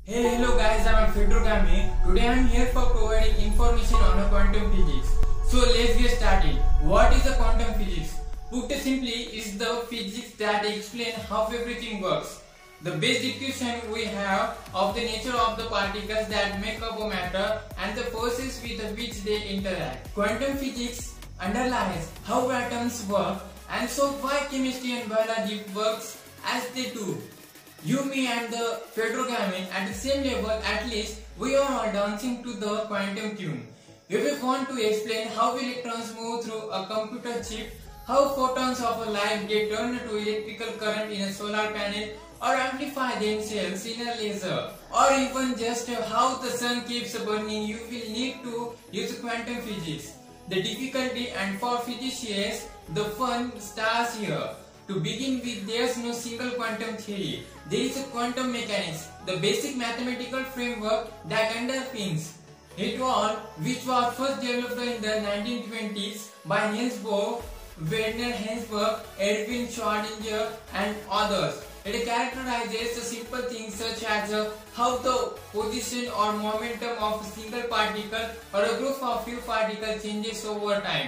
Hey, hello guys, I'm Fedro Gami. Today I'm here for providing information on quantum physics. So let's get started. What is the quantum physics? Put simply, it's the physics that explains how everything works. The base description we have of the nature of the particles that make up a matter and the forces with which they interact. Quantum physics underlies how atoms work and so why chemistry and biology works as they do. You, me and the Fedro Gami at the same level, at least we are all dancing to the quantum tune. If we want to explain how electrons move through a computer chip, how photons of a light get turned to electrical current in a solar panel or amplify themselves in a laser, or even just how the sun keeps burning, you will need to use quantum physics. The difficulty and for physicists, the fun starts here. To begin with, there is no single quantum theory. There is a quantum mechanics, the basic mathematical framework that underpins it all, which was first developed in the 1920s by Niels Bohr, Werner Heisenberg, Erwin Schrödinger and others. It characterizes the simple things such as how the position or momentum of a single particle or a group of few particles changes over time.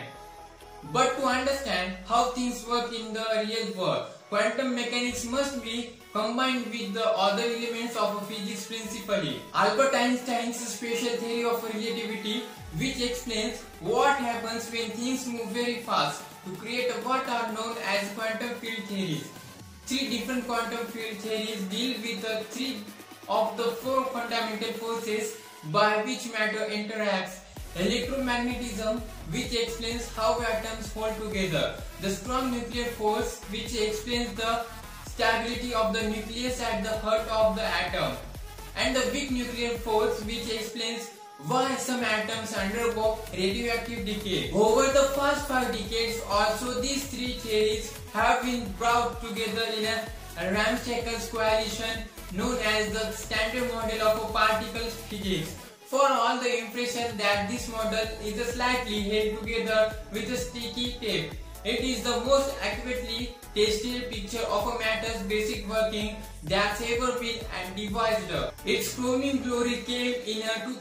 But to understand how things work in the real world, quantum mechanics must be combined with the other elements of physics, principally Albert Einstein's special theory of relativity, which explains what happens when things move very fast, to create what are known as quantum field theories. Three different quantum field theories deal with the three of the four fundamental forces by which matter interacts. Electromagnetism, which explains how atoms hold together. The strong nuclear force, which explains the stability of the nucleus at the heart of the atom. And the weak nuclear force, which explains why some atoms undergo radioactive decay. Over the past 5 decades also, these three theories have been brought together in a Ramshackle coalition known as the Standard Model of Particles Physics. For all the impression that this model is slightly held together with a sticky tape. It is the most accurately tested picture of a matter's basic working that's ever been devised. Its crowning glory came in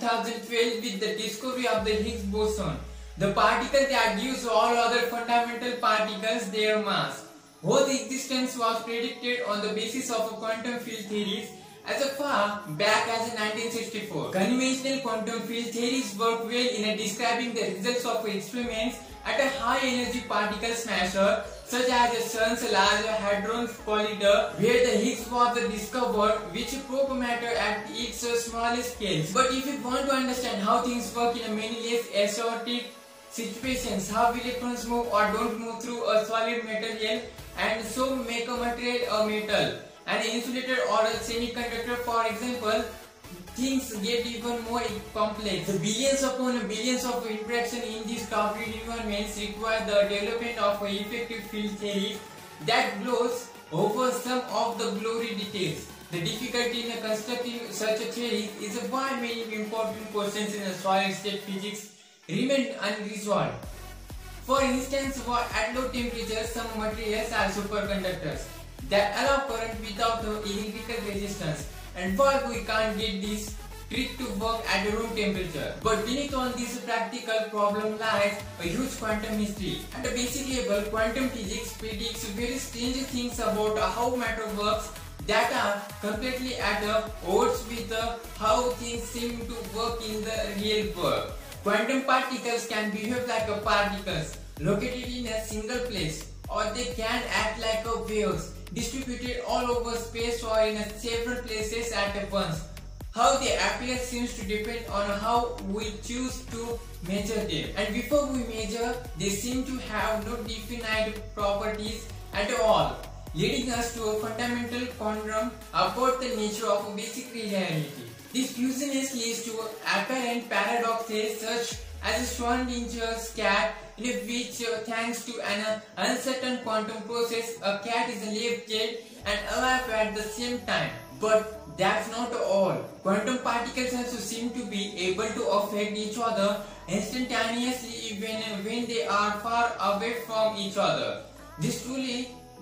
2012 with the discovery of the Higgs boson, the particle that gives all other fundamental particles their mass. Whose existence was predicted on the basis of quantum field theories as far back as 1964. Conventional quantum field theories work well in describing the results of experiments at a high energy particle smasher such as the Sun's Large Hadron Collider, where the Higgs was discovered, which probe matter at its smallest scales. But if you want to understand how things work in many less exotic situations, how electrons move or don't move through a solid material and so make a material a metal, an insulator or a semiconductor, for example, things get even more complex. The billions upon billions of interactions in these computed environments require the development of an effective field theory that glows over some of the glory details. The difficulty in constructing such a theory is why many important questions in solid state physics remain unresolved. For instance, at low temperatures, some materials are superconductors that allow current without electrical resistance, and why we can't get this trick to work at room temperature. But beneath all this practical problem lies a huge quantum mystery. At a basic level, quantum physics predicts very strange things about how matter works that are completely at odds with how things seem to work in the real world. Quantum particles can behave like particles located in a single place, or they can act like waves distributed all over space or in several places at once. How they appear seems to depend on how we choose to measure them. And before we measure, they seem to have no definite properties at all, leading us to a fundamental conundrum about the nature of basic reality. This fusiness leads to apparent paradoxes such as Schrödinger's cat, in which thanks to an uncertain quantum process, a cat is left dead and alive at the same time. But that's not all. Quantum particles also seem to be able to affect each other instantaneously even when they are far away from each other. This truly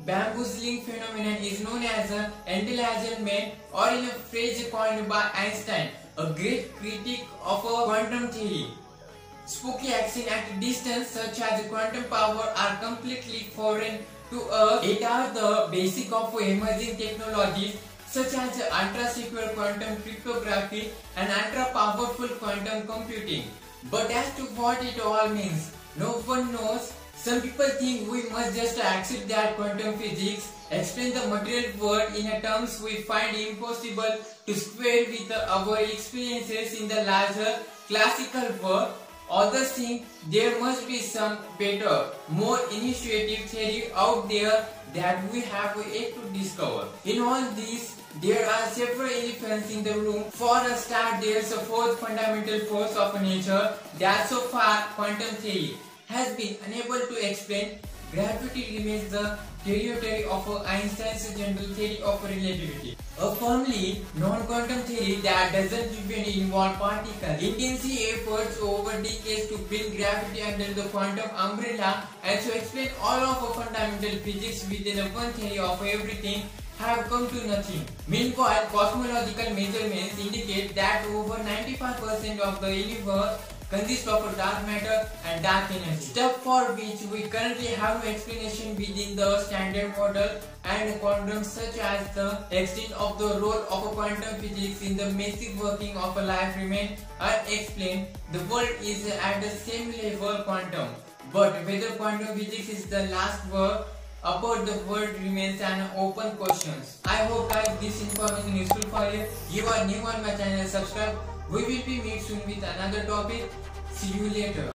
bamboozling phenomenon is known as an entanglement, or in a phrase coined by Einstein, a great critic of a quantum theory. Spooky action at a distance such as quantum power are completely foreign to us. It are the basic of emerging technologies such as ultra-secure quantum cryptography and ultra-powerful quantum computing. But as to what it all means, no one knows. Some people think we must just accept that quantum physics explains the material world in a terms we find impossible to square with our experiences in the larger classical world. Others think there must be some better, more initiative theory out there that we have yet to discover. In all this, there are several elephants in the room. For a start, there is a fourth fundamental force of nature that so far quantum theory has been unable to explain. Gravity remains the territory of Einstein's general theory of relativity, a firmly non-quantum theory that doesn't even involve particles. Intensive efforts over decades to bring gravity under the quantum umbrella and to explain all of fundamental physics within one theory of everything have come to nothing. Meanwhile, cosmological measurements indicate that over 95% of the universe consists of dark matter and dark energy, stuff for which we currently have no explanation within the standard model, and quantum such as the extent of the role of quantum physics in the basic working of a life remain unexplained. The world is at the same level quantum, but whether quantum physics is the last word about the world remains an open question. I hope guys this information is useful for you. You are new on my channel, subscribe. We will be meet soon with another topic. See you later.